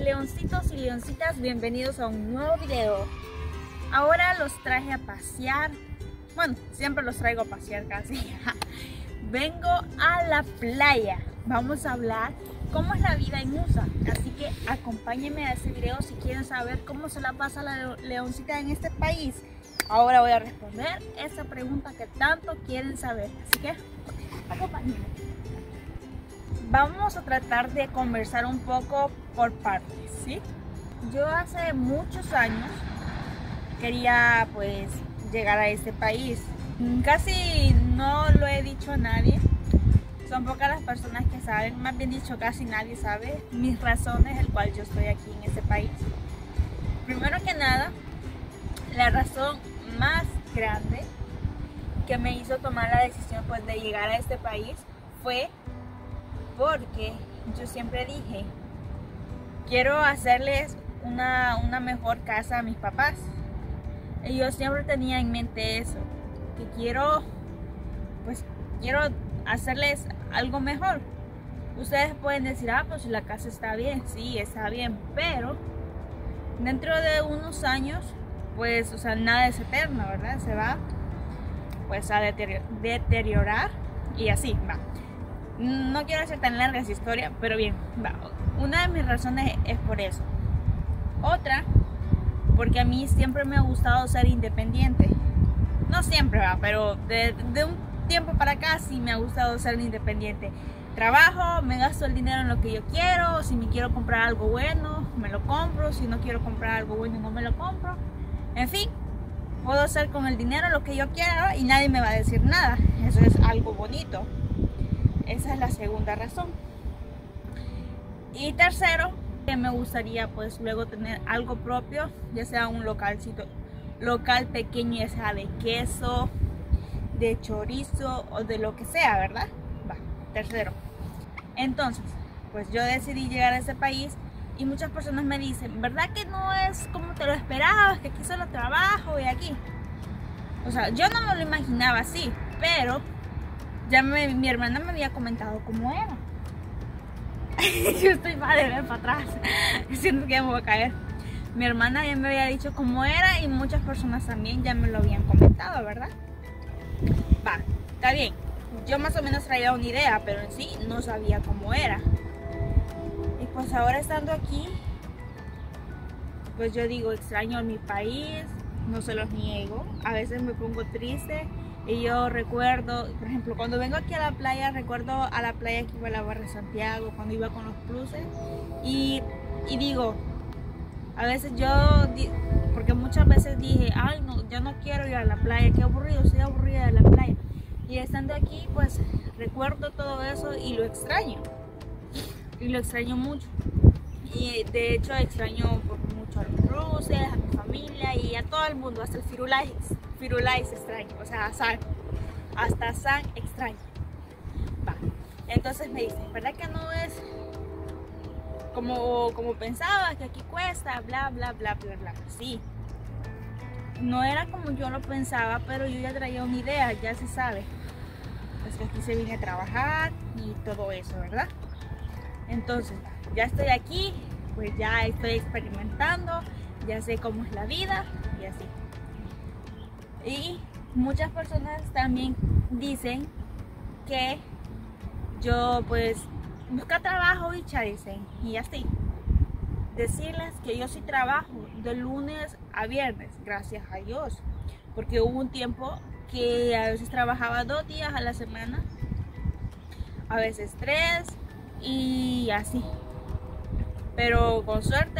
leoncitos y leoncitas, bienvenidos a un nuevo video. Ahora los traje a pasear. Bueno, siempre los traigo a pasear casi. Vengo a la playa. Vamos a hablar cómo es la vida en USA. Así que acompáñenme a este video si quieren saber cómo se la pasa la leoncita en este país. Ahora voy a responder esa pregunta que tanto quieren saber. Así que acompáñenme. Vamos a tratar de conversar un poco por partes, ¿sí? Yo hace muchos años quería pues llegar a este país. Casi no lo he dicho a nadie. Son pocas las personas que saben, más bien dicho casi nadie sabe mis razones el cual yo estoy aquí en este país. Primero que nada, la razón más grande que me hizo tomar la decisión pues de llegar a este país fue porque yo siempre dije, quiero hacerles una mejor casa a mis papás. Y yo siempre tenía en mente eso, que quiero hacerles algo mejor. Ustedes pueden decir, pues la casa está bien, sí, está bien, pero dentro de unos años, pues, nada es eterno, ¿verdad? Se va, pues, a deteriorar y así, va. No quiero hacer tan larga esa historia, pero bien, va. Una de mis razones es por eso. Otra, porque a mí siempre me ha gustado ser independiente. No siempre, va, pero de un tiempo para acá sí me ha gustado ser independiente. Trabajo, me gasto el dinero en lo que yo quiero. Si me quiero comprar algo bueno, me lo compro. Si no quiero comprar algo bueno, no me lo compro. En fin, puedo hacer con el dinero lo que yo quiera y nadie me va a decir nada. Eso es algo bonito. Esa es la segunda razón. Y tercero, que me gustaría pues luego tener algo propio, ya sea un local pequeño, ya sea de queso, de chorizo o de lo que sea, ¿verdad? Va, tercero. Entonces, pues yo decidí llegar a ese país y muchas personas me dicen, ¿verdad que no es como te lo esperabas? Que aquí solo trabajo y aquí. O sea, yo no me lo imaginaba así, pero ya mi hermana me había comentado cómo era. Yo estoy mal de ver para atrás. Siento que ya me voy a caer. Mi hermana ya me había dicho cómo era y muchas personas también ya me lo habían comentado, ¿verdad? Va, está bien. Yo más o menos traía una idea, pero en sí no sabía cómo era. Y pues ahora estando aquí, pues yo digo, extraño a mi país, no se los niego. A veces me pongo triste. Y yo recuerdo, por ejemplo, cuando vengo aquí a la playa, recuerdo a la playa que iba a la Barra de Santiago, cuando iba con los pluses. Y digo, a veces porque muchas veces dije, ay no, yo no quiero ir a la playa, qué aburrido, estoy aburrida de la playa. Y estando aquí, pues recuerdo todo eso y lo extraño. Y lo extraño mucho. Y de hecho extraño mucho a los pluses, a mi familia y a todo el mundo, hasta el Firulais extraño, o sea, hasta San extraño. Va. Entonces me dicen, ¿verdad que no es como pensaba, que aquí cuesta, bla, bla, bla, bla, bla? Sí. No era como yo lo pensaba, pero yo ya traía una idea, ya se sabe. Pues que aquí se viene a trabajar y todo eso, ¿verdad? Entonces, ya estoy aquí, pues ya estoy experimentando, ya sé cómo es la vida y así. Y muchas personas también dicen que yo pues busca trabajo, bicha, dicen, y así. Decirles que yo sí trabajo de lunes a viernes, gracias a Dios, porque hubo un tiempo que a veces trabajaba 2 días a la semana, a veces 3 y así. Pero con suerte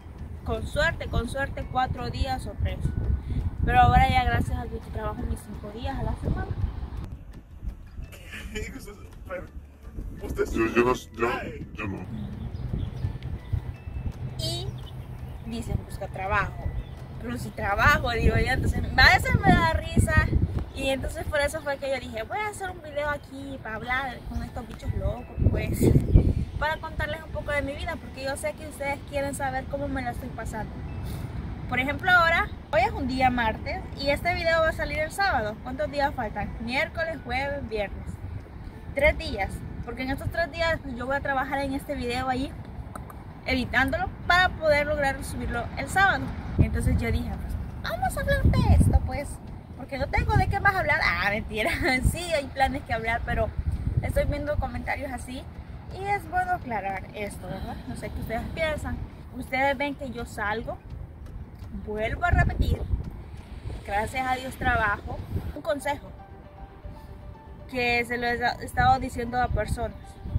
4 días o 3. Pero ahora ya gracias a Dios trabajo mis 5 días a la semana. Yo no. Y dicen busca trabajo. Pero si trabajo, digo yo, entonces a veces me da risa. Y entonces por eso fue que yo dije, voy a hacer un video aquí para hablar con estos bichos locos, pues. Para contarles un poco de mi vida, porque yo sé que ustedes quieren saber cómo me la estoy pasando. Por ejemplo, hoy es un día martes y este video va a salir el sábado. ¿Cuántos días faltan? Miércoles, jueves, viernes. 3 días. Porque en estos 3 días yo voy a trabajar en este video allí evitándolo para poder lograr subirlo el sábado. Entonces yo dije, pues, vamos a hablar de esto, pues, porque no tengo de qué más hablar. Ah, mentira, sí hay planes que hablar, pero estoy viendo comentarios así y es bueno aclarar esto, ¿verdad? No sé qué ustedes piensan. Ustedes ven que yo salgo, vuelvo a repetir, gracias a Dios trabajo. Un consejo que se lo he estado diciendo a personas.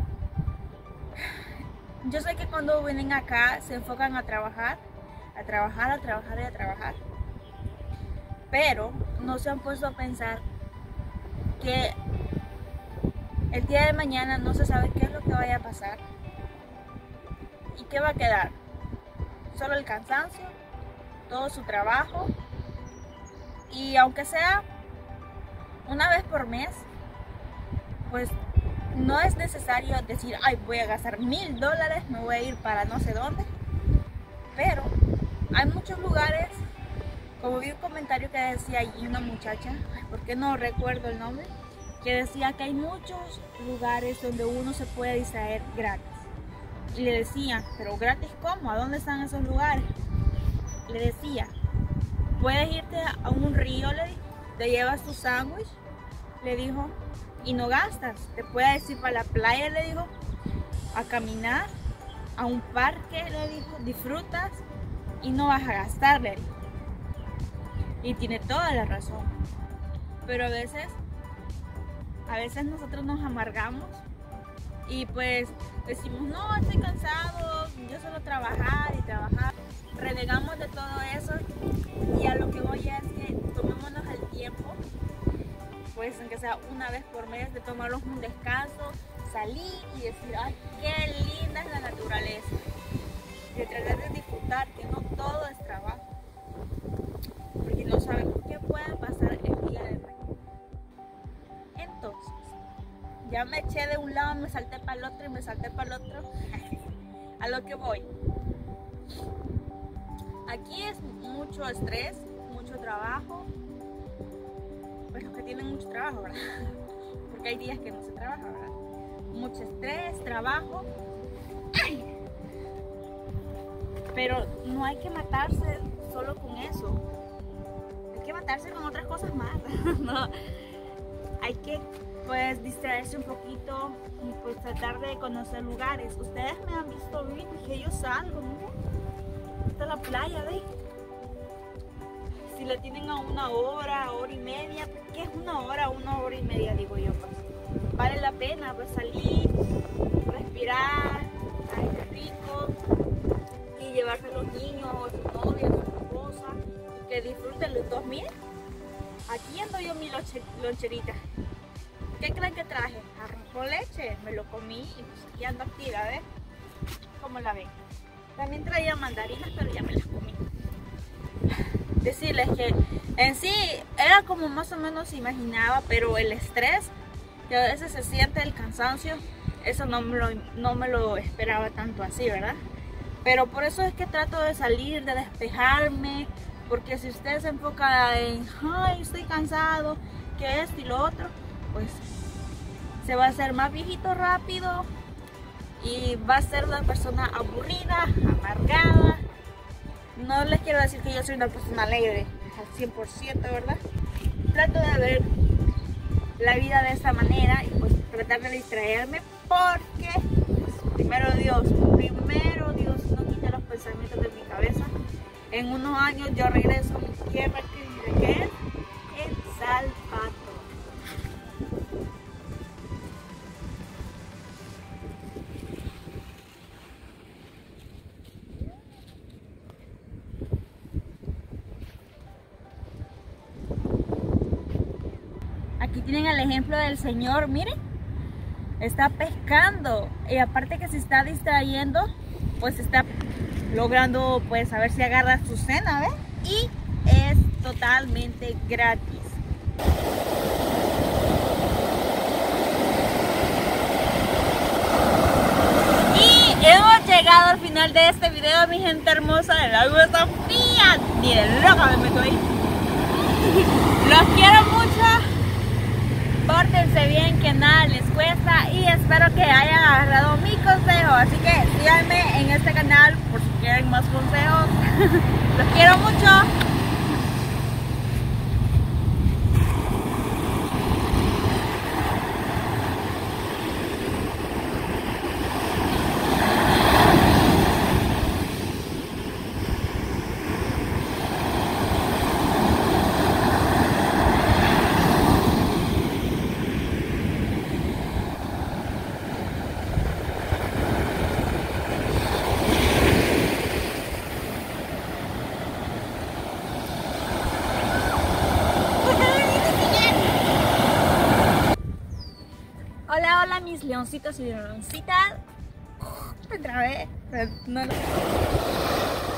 Yo sé que cuando vienen acá se enfocan a trabajar, a trabajar, a trabajar y a trabajar. Pero no se han puesto a pensar que el día de mañana no se sabe qué es lo que vaya a pasar y qué va a quedar. Solo el cansancio, todo su trabajo, y aunque sea una vez por mes, pues no es necesario decir, ay, voy a gastar $1000, me voy a ir para no sé dónde. Pero hay muchos lugares, como vi un comentario que decía allí una muchacha, ay, ¿por qué no recuerdo el nombre? Que decía que hay muchos lugares donde uno se puede distraer gratis. Y le decía, ¿pero gratis cómo? ¿A dónde están esos lugares? Le decía, puedes irte a un río, le dijo, te llevas tu sándwich, le dijo, y no gastas. Te puedes ir para la playa, le dijo, a caminar, a un parque, le dijo, disfrutas y no vas a gastar, le dijo. Y tiene toda la razón. Pero a veces nosotros nos amargamos y pues decimos, no, estoy cansado, yo solo trabajar y trabajar. Renegamos de todo eso y a lo que voy es que tomémonos el tiempo, pues aunque sea una vez por mes, de tomarnos un descanso, salir y decir, ay, qué linda es la naturaleza. De tratar de disfrutar, que no todo es trabajo, porque no sabemos qué puede pasar el día de mañana. Entonces, ya me eché de un lado, me salté para el otro y me salté para el otro. A lo que voy. Aquí es mucho estrés, mucho trabajo. Pues los que tienen mucho trabajo, ¿verdad? Porque hay días que no se trabaja, ¿verdad? Mucho estrés, trabajo. ¡Ay! Pero no hay que matarse solo con eso. Hay que matarse con otras cosas más. No. Hay que, pues, distraerse un poquito y pues tratar de conocer lugares. Ustedes me han visto bien, que yo salgo, ¿no? Hasta la playa, ¿ves? Si la tienen a 1 hora, hora y media, ¿qué es 1 hora, 1 hora y media? Digo yo, pues. Vale la pena, pues, salir, respirar, aire rico, y llevarse a los niños, a su novia, a su esposa, y que disfruten los dos. Miren, aquí ando yo mi loncherita. ¿Qué creen que traje? Arroz con leche, me lo comí y pues aquí ando activa, ¿ves? ¿Cómo la ven? También traía mandarinas, pero ya me las comí. Decirles que en sí era como más o menos se imaginaba, pero el estrés que a veces se siente, el cansancio, eso no me lo esperaba tanto así, ¿verdad? Pero por eso es que trato de salir, de despejarme, porque si usted se enfoca en, ay, estoy cansado, que esto y lo otro, pues se va a hacer más viejito rápido y va a ser una persona aburrida, amargada. No les quiero decir que yo soy una persona alegre al 100%, ¿verdad? Trato de ver la vida de esta manera y pues tratar de distraerme, porque pues, primero Dios, no quite los pensamientos de mi cabeza. En unos años yo regreso a mi tierra, que es El Salvador. Aquí tienen el ejemplo del señor, miren, está pescando y aparte que se está distrayendo, pues está logrando, pues, a ver si agarra su cena, ¿ves? Y es totalmente gratis. Y hemos llegado al final de este video, mi gente hermosa, del lago de Sofía. Ni de loca me meto ahí. Los quiero mucho. Pórtense pórtense bien, que nada les cuesta, y espero que hayan agarrado mi consejo. Así que síganme en este canal por si quieren más consejos. Los quiero mucho. Hola, hola mis leoncitos y leoncitas. Me trabé, pero no lo...